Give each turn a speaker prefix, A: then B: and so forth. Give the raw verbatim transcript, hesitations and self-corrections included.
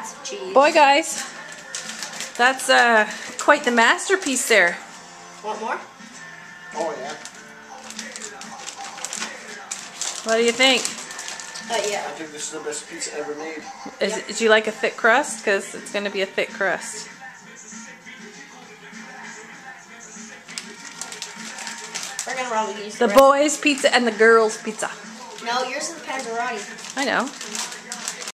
A: lots of cheese.
B: Boy, guys, that's uh, quite the masterpiece there.
A: Want more?
C: Oh, yeah.
B: What do you think?
A: Uh, yeah.
C: I think this is the best pizza ever made.
B: Is,
A: Yep.
B: Do you like a thick crust? Because it's going to be a thick crust.
A: We're gonna probably use
B: The
A: the
B: boys' pizza and the girls' pizza.
A: No, yours is the panzerati.
B: I know.